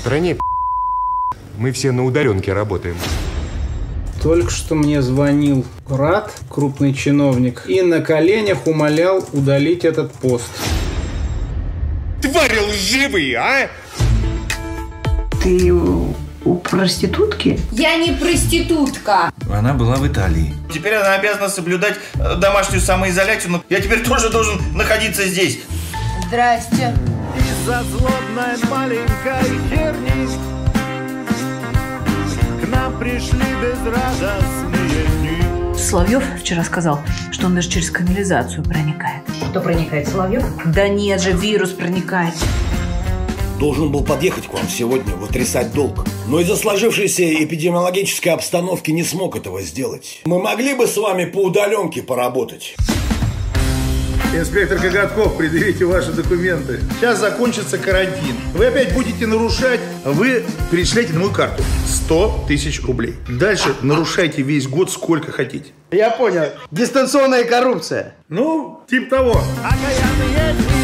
стране мы все на удаленке работаем. Только что мне звонил Рад, крупный чиновник, и на коленях умолял удалить этот пост. Твари лживые, а? Ты у проститутки? Я не проститутка. Она была в Италии. Теперь она обязана соблюдать домашнюю самоизоляцию, но я теперь тоже должен находиться здесь. Здрасте. Из-за злобной маленькой херни к нам пришли безрадостные дни. Соловьев вчера сказал, что он даже через канализацию проникает. Кто проникает, Соловьев? Да нет же, вирус проникает. Должен был подъехать к вам сегодня, вытрясать долг. Но из-за сложившейся эпидемиологической обстановки не смог этого сделать. Мы могли бы с вами по удаленке поработать. Инспектор Коготков, предъявите ваши документы. Сейчас закончится карантин. Вы опять будете нарушать. Вы перечисляйте на мою карту 100 тысяч рублей. Дальше нарушайте весь год сколько хотите. Я понял. Дистанционная коррупция. Ну, типа того. Окаянные